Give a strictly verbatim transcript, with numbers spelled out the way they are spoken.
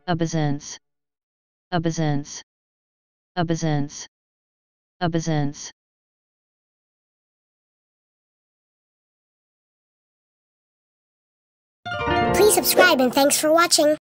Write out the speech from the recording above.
abaisance, abaisance, abaisance, abaisance. Please subscribe and thanks for watching.